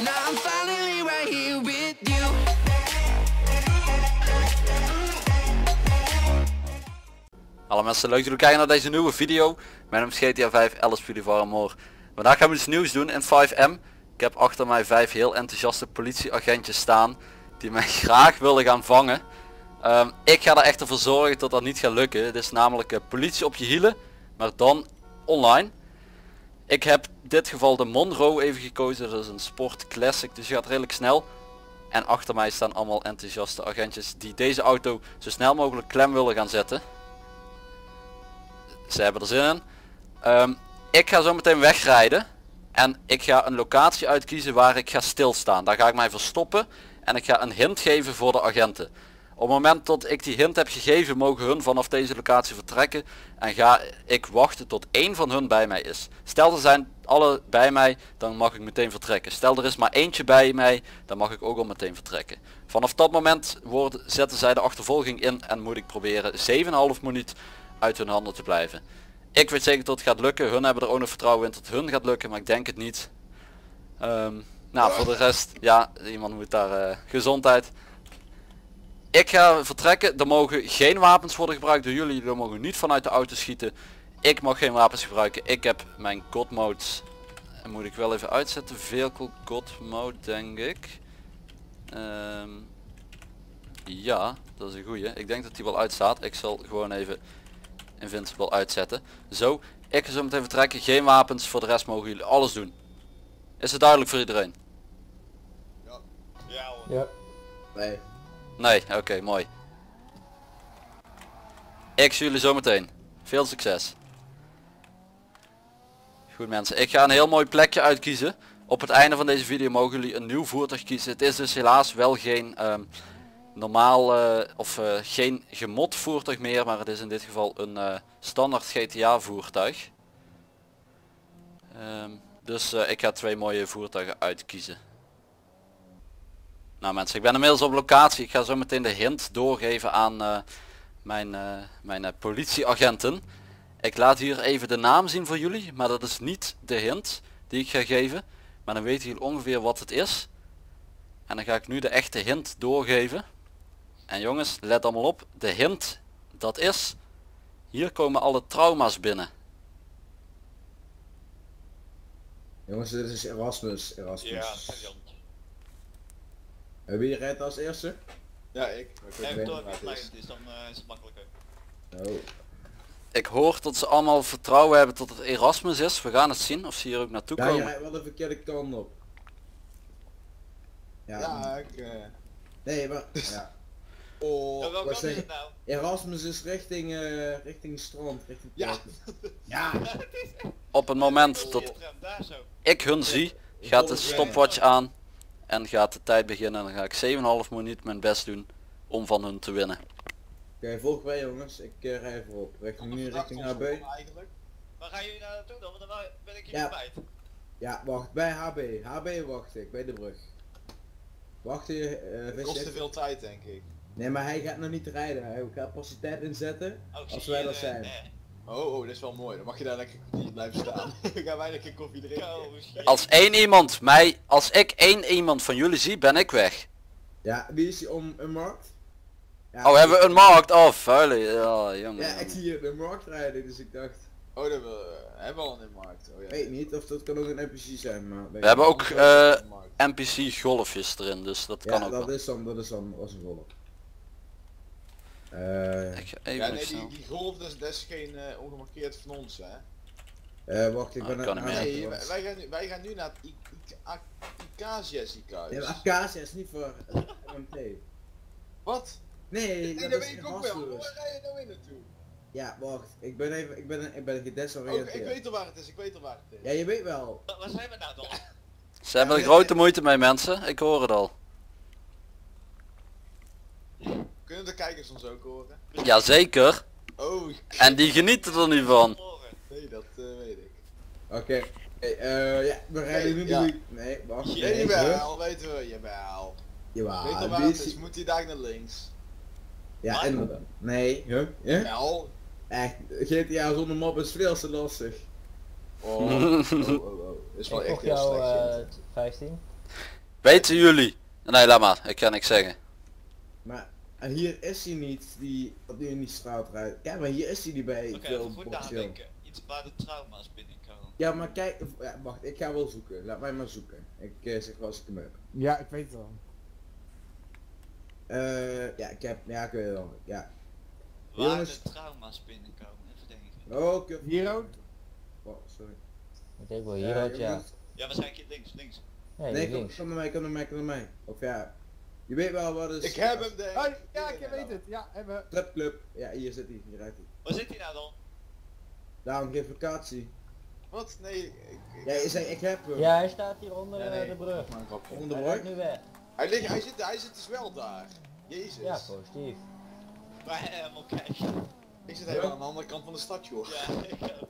Now I'm finally right here with you. Hallo mensen, leuk dat jullie kijken naar deze nieuwe video. Mijn naam is GTA 5, Alice Pulivaramor. Vandaag gaan we iets nieuws doen in 5M. Ik heb achter mij 5 heel enthousiaste politieagentjes staan die mij graag willen gaan vangen. Ik ga er echt voor zorgen dat dat niet gaat lukken. Het is namelijk politie op je hielen, maar dan online. Ik heb in dit geval de Monroe even gekozen, dat is een sport classic, dus je gaat redelijk snel. En achter mij staan allemaal enthousiaste agentjes die deze auto zo snel mogelijk klem willen gaan zetten. Ze hebben er zin in. Ik ga zo meteen wegrijden en ik ga een locatie uitkiezen waar ik ga stilstaan. Daar ga ik mij verstoppen en ik ga een hint geven voor de agenten. Op het moment dat ik die hint heb gegeven, mogen hun vanaf deze locatie vertrekken en ga ik wachten tot één van hun bij mij is. Stel er zijn alle bij mij, dan mag ik meteen vertrekken. Stel er is maar eentje bij mij, dan mag ik ook al meteen vertrekken. Vanaf dat moment zetten zij de achtervolging in en moet ik proberen 7,5 minuut uit hun handen te blijven. Ik weet zeker dat het gaat lukken. Hun hebben er ook nog vertrouwen in dat het hun gaat lukken, maar ik denk het niet. Nou, voor de rest, ja, iemand moet daar gezondheid. Ik ga vertrekken. Er mogen geen wapens worden gebruikt door jullie. Jullie mogen niet vanuit de auto schieten. Ik mag geen wapens gebruiken. Ik heb mijn God modes. En moet ik wel even uitzetten. Vehicle God mode, denk ik. Ja, dat is een goeie. Ik denk dat die wel uitstaat. Ik zal gewoon even Invincible uitzetten. Zo, ik ga zo meteen vertrekken. Geen wapens. Voor de rest mogen jullie alles doen. Is het duidelijk voor iedereen? Ja. Ja hoor. Ja. Nee. Nee, oké, mooi. Ik zie jullie zo meteen. Veel succes. Goed mensen, ik ga een heel mooi plekje uitkiezen. Op het einde van deze video mogen jullie een nieuw voertuig kiezen. Het is dus helaas wel geen normaal geen gemod voertuig meer, maar het is in dit geval een standaard GTA voertuig. Dus ik ga 2 mooie voertuigen uitkiezen. Nou mensen, ik ben inmiddels op locatie. Ik ga zo meteen de hint doorgeven aan mijn politieagenten. Ik laat hier even de naam zien voor jullie, maar dat is niet de hint die ik ga geven. Maar dan weten jullie ongeveer wat het is. En dan ga ik nu de echte hint doorgeven. En jongens, let allemaal op. De hint, dat is... Hier komen alle trauma's binnen. Jongens, dit is Erasmus. Ja, Wie rijdt als eerste? ja, ik. weet Door niet wat het het lijkt, is. dus dan is het makkelijker. Oh. Ik hoor dat ze allemaal vertrouwen hebben dat het Erasmus is. We gaan het zien of ze hier ook naartoe Ja, je komen. rijdt wel de verkeerde kant op. Ja. Ja, ik... Nee, maar... Ja. Oh, welke wat kant zeg is je? het nou? Erasmus is richting strand, richting Ja. Ja. Op het moment dat Daar zo. ik hun zie, gaat de stopwatch aan. En gaat de tijd beginnen. En dan ga ik 7,5 minuut mijn best doen om van hun te winnen. Oké, volg mij jongens, ik rij voorop. Richting HB. Eigenlijk. Waar gaan jullie nou naartoe dan? Want dan ben ik hier Ja. kwijt. Ja, wacht, bij HB. HB wacht ik, bij de brug. Wacht hier, Het kost te veel tijd denk ik. Nee, maar hij gaat nog niet rijden. Hij gaat pas die tijd inzetten Oh, als zie wij je, dat zijn. Oh, dat is wel mooi. Dan mag je daar lekker hier blijven staan. Dan gaan wij lekker koffie drinken. Oh, shit. Als ik één iemand van jullie zie, ben ik weg. Ja, wie is die om een markt? Ja, Oh, hebben we een markt? Oh, vuile. Ja, jongen. Ja, ik zie hier de markt rijden, dus ik dacht... Oh, dat hebben we al in de markt. Oh, ja. Weet niet of dat kan ook een NPC zijn, maar... We hebben ook Anders in de markt. NPC golfjes erin, dus dat Ja, kan ook dat wel. is dan was een volle. Ik ga even Ja, nog nee, snel. die golf, dat is geen ongemarkeerd van ons, hè? Wacht, ik Ah, ben kan aan niet het meer. Nee, wij gaan nu naar het Icacia ziekenhuis. Ja, maar Acacia is niet voor MT. Wat? Nee, Nee, dat dat is weet ik ook wel. Erasmus. Waar ga je nou in naartoe? Ja, wacht. Ik ben Oh, gedesoriënteerd. ik weet al waar het is, ik weet al waar het is. Ja, je weet wel. Waar zijn we nou dan? Ze hebben er grote moeite mee mensen, ik hoor het al. Kunnen de kijkers ons ook horen? Jazeker. Oh, En die genieten er nu van. nee, dat weet ik. Oké. Ja, we rijden nu ja. Nee, wacht. Ja, Nee, jawel, weten we, jawel. Jawel. Weet al waar het is, moet hij daar naar links. Ja, Waar? inderdaad. Nee, huh? Ja? Wel. Echt, GTA zonder map is veel te lastig. Oh, oh. Dat is wel Ik echt volg heel jou slecht. 15. Weten jullie? Nee, laat maar. Ik ga niks zeggen. Maar en hier is hij niet, die wat nu in die straat rijdt. Ja, maar hier is hij niet bij Oké, veel even goed potentieel. nadenken. Iets waar de trauma's binnenkomen. Ja, maar kijk, ja, wacht, ik ga wel zoeken. Laat mij maar zoeken. Ik zeg wel als ik hem heb. Ja, ik weet het al. Ja, ik weet het wel. Ja. Waar Jongens. de trauma's binnenkomen. Even denken. Oh, kut. Hier ook? Oh, sorry. Ik denk wel hieruit, ja. jongens. Ja, waarschijnlijk links. Nee, Nee, hier links. kom naar mij. Of ja, je weet wel wat is. Ik heb hem denk Oh, ja, ik weet het. Ja, hebben. Stripclub. Ja, hier zit hij. Hier rijdt hij. Waar zit hij nou dan? Daarom geen vakantie. Wat? Nee, Ja, je zei ik heb hem. Ja, hij staat hier onder Ja, nee, de brug. maar een grapje. Onder de Hij rijdt brug. nu weg. Hij zit dus wel daar. Jezus. Ja, positief. Maar helemaal kijken. Ik zit helemaal aan de andere kant van de stad, joh. Ja, ik ook.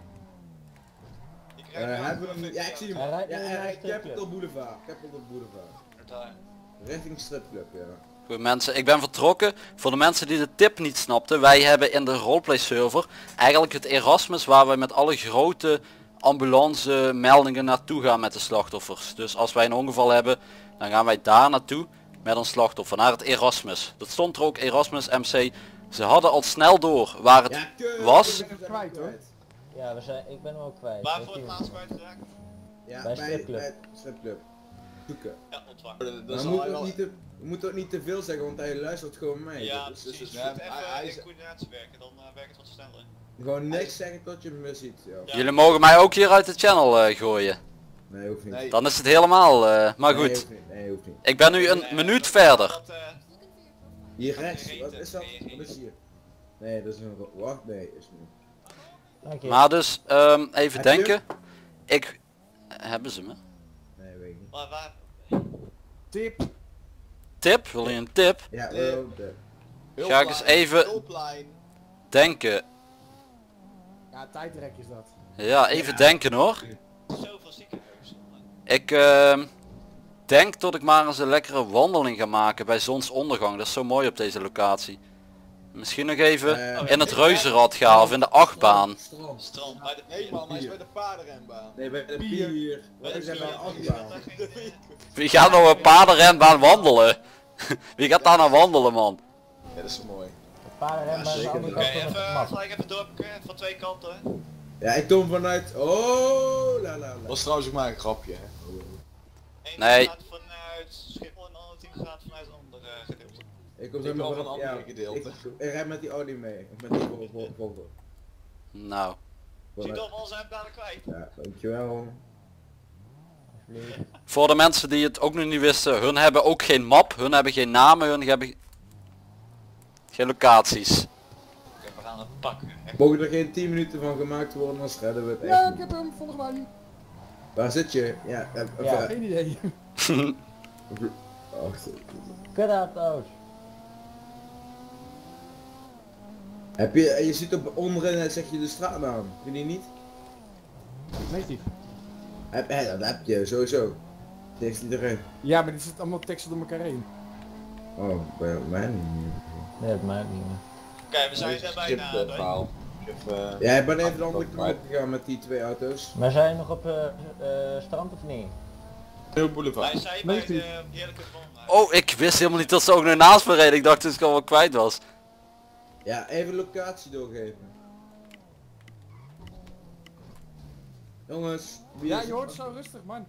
Ik rijd nu Hebben we ook hem? even Ja, ik zie hem. Hij rijdt Ja, nu hij naar rijdt de stripclub. Capital Boulevard. Capital Boulevard. Daar. Richting stripclub, ja. Goed mensen, ik ben vertrokken. Voor de mensen die de tip niet snapten. Wij hebben in de roleplay server eigenlijk het Erasmus waar wij met alle grote ambulance meldingen naartoe gaan met de slachtoffers. Dus als wij een ongeval hebben, dan gaan wij daar naartoe met een slachtoffer. Naar het Erasmus. Dat stond er ook, Erasmus MC. Ze hadden al snel door waar het Ja, kut. was. Ik ben hem Kwijt, hoor. Ja, ik ben hem ook kwijt. Waar Heeft voor het iemand laatst nog? kwijtgeraakt? Ja, Bij bij stripclub. bij stripclub. Zoeken. Ja, ontvangen. Maar we moeten ook niet te veel zeggen, want hij luistert gewoon mee. Ja, Dus precies. ja, Je moet hij even is- in coördinatie werken, dan werkt het wat sneller. gewoon niks zeggen tot je me ziet. Ja. Ja. Jullie mogen mij ook hier uit de channel gooien. Nee, hoeft niet. Nee. Dan is het helemaal, maar Nee, goed. hoeft niet. Nee, hoeft niet. Ik ben nu een minuut verder. Dat, Hier rechts, Geen wat eten, is dat? geen Wat is hier? Nee, dat is een wacht, nee, is niet. Dank je. Maar dus, even Heb je denken. Hebben ze me? Nee, weet ik niet. waar? Tip. Tip? Wil je een tip? Ja, Hulplijn, Ga ik eens even- Hulplijn. Denken. Ja, tijdrek is dat. Ja, even Ja. denken hoor. Zoveel ziekenhuizen. Ik denk dat ik maar eens een lekkere wandeling ga maken bij zonsondergang. Dat is zo mooi op deze locatie. Misschien nog even in het reuzenrad gaan of in de achtbaan. Strand. Strand, bij de Nee man, hij is bij de paardenrenbaan. Nee, bij de Pier. pier. Bij We de zijn bij de pier. achtbaan. Dat ging, Wie gaat nou een paardenrenbaan wandelen? Wie gaat daar nou wandelen man? Ja, dat is mooi. De paardenrenbaan aan de zeker. andere Oké, kant van het even, map. gelijk even doorpakken van twee kanten. Ja, ik kom vanuit... Oh, la la la. Was trouwens ook maar een grapje, hè. Eén Nee. gaat vanuit Schiphol en de andere team gaat vanuit een ander gedeelte. Ik kom Ik zo wel maar van een andere gedeelte. Ik rijd met die Audi mee. Of met die Volvo. Nou, Zie je toch wel zijn dadelijk kwijt. Ja, dankjewel. voor de mensen die het ook nog niet wisten. Hun hebben ook geen map. Hun hebben geen namen. Hun hebben geen locaties. Oké, we gaan het pakken. Echt. Mogen er geen 10 minuten van gemaakt worden, anders redden we het echt Ja, ik niet. heb hem. Volg mij. Waar zit je? Ja, Ja. Geen idee. Wacht. Kutauto's. Heb je ziet op onderin zeg je de straatnaam. Heb je die niet? Negatief. Dat heb je sowieso. Tegen iedereen. Ja, maar die zit allemaal teksten door elkaar heen. Oh, bij mij niet. Nee, dat maakt niet meer. Oké, we zijn er bijna. bij. verhaal. Ja, ik ben even de andere kant op gegaan met die twee auto's. Maar zijn je nog op strand of niet? Heel boulevard. Wij zijn bij Negatief. de heerlijke zon. Oh, ik wist helemaal niet dat ze ook nog naast me reden. Ik dacht dat ik al wel kwijt was. Ja, even locatie doorgeven. Jongens, wie Ja, is je hoort zo rustig, man.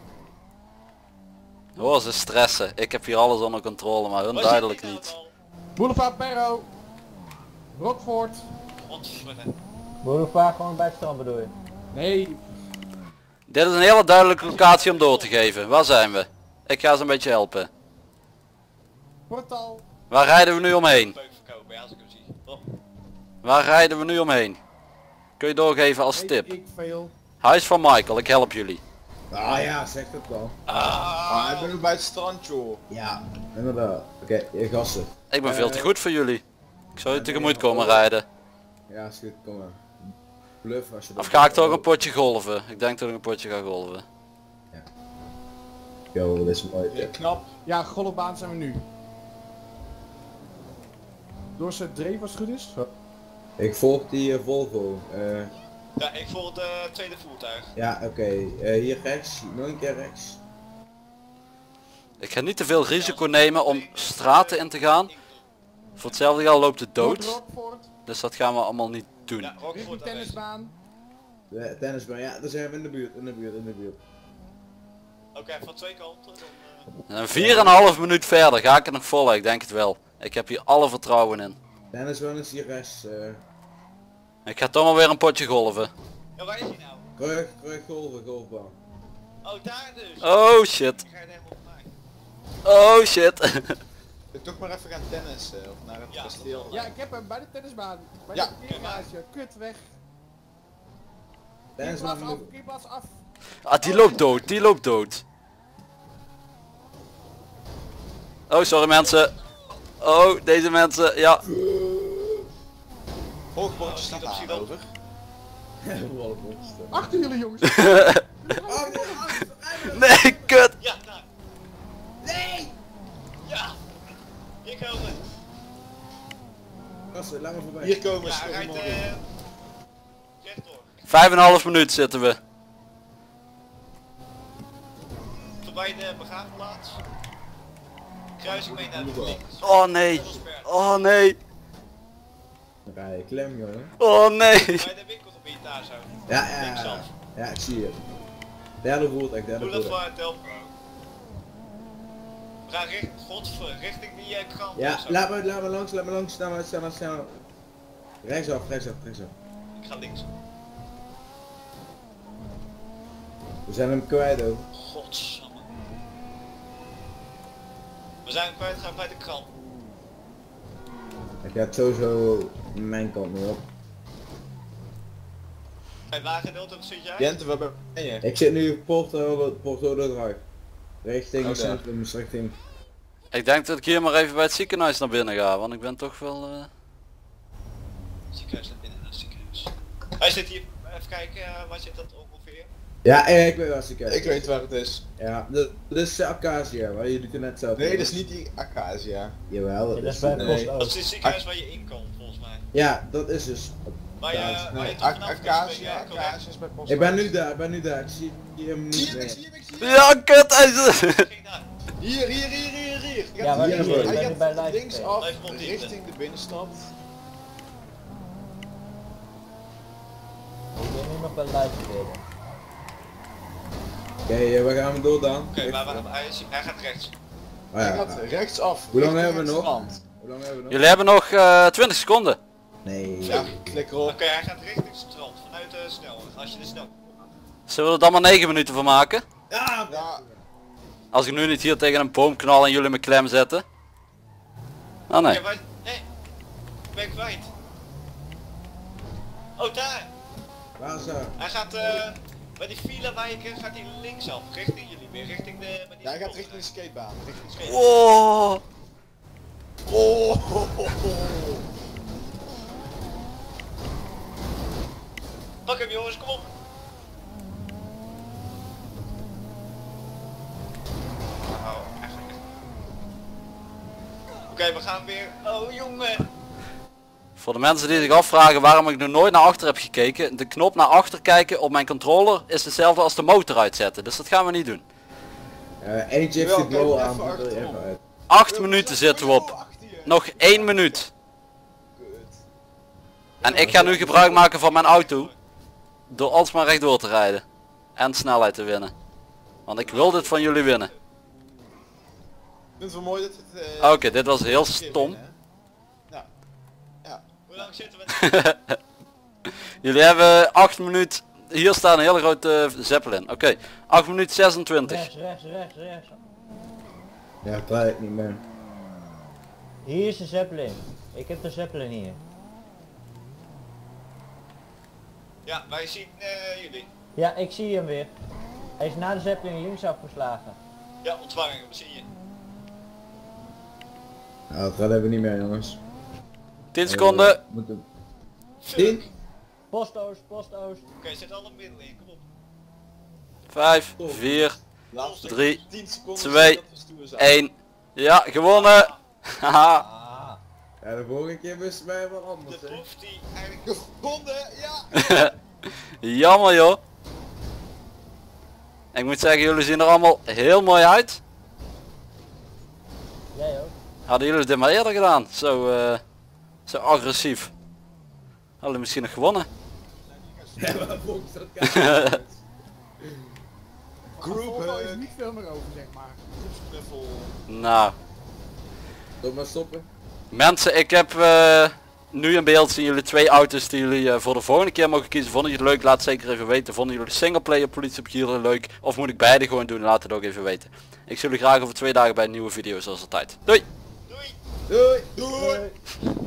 Oh, ze stressen. Ik heb hier alles onder controle, maar hun Waar zit duidelijk die nou niet. al? Boulevard Perro. Rockford. Godverdomme. Boulevard gewoon bij het strand bedoel je? Nee. Dit is een hele duidelijke locatie om door te geven. Waar zijn we? Ik ga ze een beetje helpen. Portal. Waar rijden we nu omheen? Peuk verkopen, ja, als ik hem zie. Oh. Waar rijden we nu omheen? Kun je doorgeven als Weet tip. ik veel. Huis van Michael, ik help jullie. Ah ja, zeg dat dan. Ah, ik ben ook bij het strand, joh. Ja, inderdaad. Oké, je gassen. Ik ben veel te goed voor jullie. Ik zou je tegemoet komen rijden. Ja, is goed, kom maar. Bluff als je dat... Of ga ik toch een potje golven? Ik denk dat ik een potje ga golven. Yo, dat is mooi. Ja, knap. Ja, golfbaan zijn we nu. Door zijn dreef als het goed is. Ik volg die Volvo. Ja, ik volg het tweede voertuig. Ja, oké. Hier rechts. Nog een keer rechts. Ik ga niet te veel risico nemen om straten in te gaan. Voor hetzelfde geld loopt het dood. Rockford. Dus dat gaan we allemaal niet doen. Ja, Richting Rockford aanwezig. tennisbaan. De tennisbaan, ja, daar zijn we in de buurt, in de buurt, in de buurt. Oké, van twee kanten. Dan, En 4,5 minuut verder. Ga ik het nog volgen? Ik denk het wel. Ik heb hier alle vertrouwen in. Tennisbaan is hier rechts. Ik ga toch maar weer een potje golven. Ja, waar is hij nou? Terug golven, golfbaan. Oh, daar dus. Oh shit. Ik ga het helemaal op mij. Oh shit. Toch maar even gaan tennissen of naar het Ja, kasteel. Ja, ik heb hem bij de tennisbaan. Bij Ja. de parkeergarage. Kut weg. Tennisbaan Parkeerplaats af, moet- parkeerplaats af. Ah, die loopt dood. Die loopt dood. Oh, sorry mensen. Oh, deze mensen. Ja. Hoogbordje Oh, staat schiet op, aan schiet op. over. Wallenmonster. Achter jullie jongens. Nee, kut. Ja, daar. Nee! Ja! Hier komen. Gasten, laat me voorbij. Hier komen Ja, ze. hij rijdt Goedemorgen. rechtdoor. 5,5 minuut zitten we. Voorbij de begraafplaats. Kruising mee naar de links. Oh nee. Oh nee. Dan ga je klem, jongen. Oh nee. Bij de winkelgebied daar zo. Ja, ja, ja. Linksaf. Ja, ik zie je. Derde voertuig, derde Doe dat voertuig. voor Telpro. We gaan richting die krant. Ja, of zo. laat me langs, snel. Rechtsaf. Ik ga links. We zijn hem kwijt ook. Godsamme. We zijn kwijtgegaan bij de krant. Ik ga sowieso mijn kant nu op. Bij waar gedeelte zit jij? Jente, waar ben je? Ik zit nu op Porto Drive. Richting Oké. centrum, richting... Ik denk dat ik hier maar even bij het ziekenhuis naar binnen ga, want ik ben toch wel... Ziekenhuis naar binnen, naar het ziekenhuis. Hij zit hier, even kijken, waar zit dat ongeveer? Ja, ik weet waar ze kijken. Ik weet waar het is. Ja, dit is de Acacia, waar jullie toen net zelf... Nee, dat is niet die Acacia. Jawel, Dat is bij Nee. Post Dat is Oost. het ziekenhuis waar je in kan, volgens mij. Ja, dat is dus... Waar je, Ja, waar je Nee, toch vanaf kunt Acacia springen, correct? Acacia is bij Post Ik ben Oost. nu daar, ik zie hem niet Zie je hem, meer. ik zie hem, ik zie hem. Ja, kut! Hij is... Ging daar. Hier. Ja, waar is hij? Ik ben Hij nu bij gaat Leiden. linksaf Blijf op diepte. richting de binnenstad. Ik ben nu nog bij Leiden. Oké, waar gaan we door dan? Oké, maar hij gaat rechts. Oh, Hij ja. gaat rechtsaf. Hoe lang richting hebben we het nog? strand. Hoe lang hebben we nog? Jullie hebben nog 20 seconden. Nee. Ja, klik erop. Oké, hij gaat richting het strand, vanuit de snelweg, als je de snelweg op. Zullen we er dan maar 9 minuten van maken? Ja, Ja, Als ik nu niet hier tegen een boom knal en jullie me klem zetten. Oh nee. Oké, waar... Nee, ik ben kwijt. Oh, daar! waar is dat? Hij gaat, bij die file wijken gaat hij linksaf, richting jullie weer, richting de... bij die hij gaat spot. richting de skatebaan. Richting de Skate. Oh. Pak hem jongens, kom op! Oh, eigenlijk. Oké, we gaan weer... Oh jongen! Voor de mensen die zich afvragen waarom ik nog nooit naar achter heb gekeken. De knop naar achter kijken op mijn controller is hetzelfde als de motor uitzetten. Dus dat gaan we niet doen. Eentje heeft Wel, die blauw kijk aan, even moet er achterom. even uit. 8 minuten zitten we op. Nog 1 minuut. En ik ga nu gebruik maken van mijn auto. Door alsmaar rechtdoor te rijden. En snelheid te winnen. Want ik wil dit van jullie winnen. Ik vind het wel mooi dat het... Oké, dit was heel stom. Ja. Ja. Hoe lang zitten we? Jullie hebben 8 minuten. Hier staat een hele grote zeppelin. Oké, 8 minuten 26. Rechts. Ja, dat ik niet meer. Hier is de Zeppelin. Ik heb de Zeppelin hier. Ja, wij zien jullie. Ja, ik zie hem weer. Hij is na de Zeppelin links afgeslagen. Ja, ontvangen, we zien je. Nou, dat gaat even niet meer, jongens. 10 seconden. Moeten... Fuck. Post-Oost. Oké, zet alle middelen in, kom op. 5, 4, Laatste 3, 10 seconden 2, dat we stoer zijn. 1. Ja, gewonnen. Haha. Ah. Ja, de volgende keer wisten wij wel De anders, hè. proef die eigenlijk... Gevonden, ja! Jammer joh. Ik moet zeggen, jullie zien er allemaal heel mooi uit. Hadden jullie dit maar eerder gedaan? Zo agressief. Hadden jullie misschien nog gewonnen. Ja, maar volgens dat kan. Group Volvo is hug. niet veel meer over, zeg maar. Groepsknuffel. Nou, Doe maar stoppen. mensen, ik heb nu in beeld zien jullie 2 auto's die jullie voor de volgende keer mogen kiezen. Vonden jullie het leuk? Laat zeker even weten. Vonden jullie de singleplayer politie op jullie leuk? Of moet ik beide gewoon doen? Laat het ook even weten. Ik zie jullie graag over 2 dagen bij een nieuwe video zoals altijd. Doei! Doei! Doei! Doei! Doei.